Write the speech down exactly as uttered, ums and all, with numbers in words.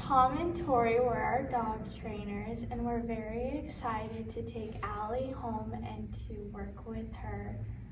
Tom and Tori were our dog trainers, and we're very excited to take Allie home and to work with her